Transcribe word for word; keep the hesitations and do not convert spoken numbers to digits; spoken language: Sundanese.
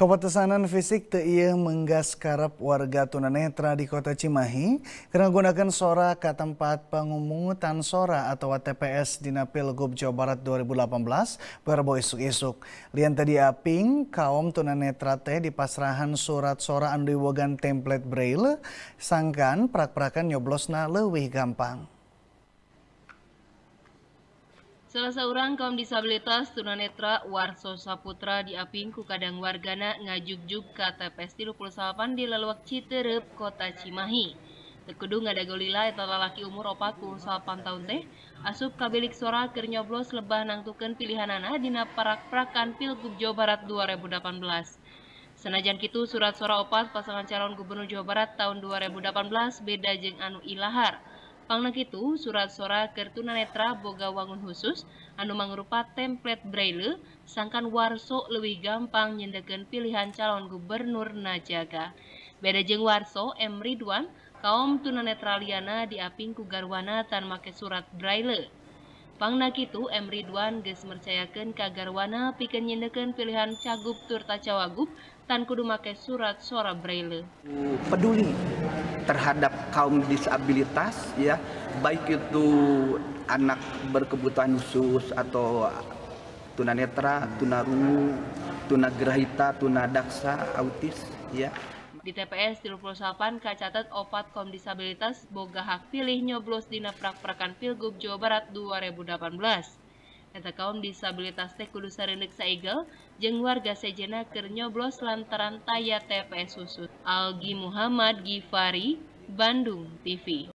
Keputusanan fisik teu ieu menggas karep warga tunanetra di Kota Cimahi karena gunakan sora ke tempat pemungutan sora atau T P S dina Pilgub Jawa Barat dua ribu delapan belas berbo isuk-isuk. Lian tadi aping kaum tunanetra teh dipasrahan surat sora anu diwogan template braille sangkan prak-prakan nyoblosna leuwih gampang. Salah seorang kaum disabilitas tunanetra Warso Saputra diaping ku kadang wargana ngajugjug ka T P S tilu puluh salapan di Laluak Citereup, Kota Cimahi. Teu kudu ngadagolila eta lalaki umur opat puluh salapan tahun teh asup ka bilik sora keur nyoblos lebah nangtukeun pilihanana dina parak-prakan Pilgub Jawa Barat dua ribu delapan belas. Sanajan kitu surat sora opat pasangan calon gubernur Jawa Barat tahun dua ribu delapan belas beda jeung anu ilahar. Pangna kitu surat sora keur tunanetra boga wangun khusus anu mangrupa template braille sangkan Warso leuwih gampang nyendekeun pilihan calon gubernur najaga. Beda jeung Warso, M. Ridwan, kaum tunanetra liana diaping ku garwana tan make surat braille. Pangna kitu M. Ridwan geus mercayakeun ka garwana pikeun nyendekeun pilihan cagup turta cawagup tan kudu make surat sora braille. Peduli terhadap kaum disabilitas, ya, baik itu anak berkebutuhan khusus atau tunanetra, tunarungu, tunagrahita, tunadaksa, autis, ya. Di T P S tilu puluh salapan kacatet opat kaum disabilitas boga hak pilih nyoblos dina prak-prakan Pilgub Jawa Barat dua ribu delapan belas. Eta kaum disabilitas teh kudu sareundeuk saigel jeung warga sejena keur nyoblos lantaran taya T P S khusus. Algi Muhammad Gifari, Bandung T V.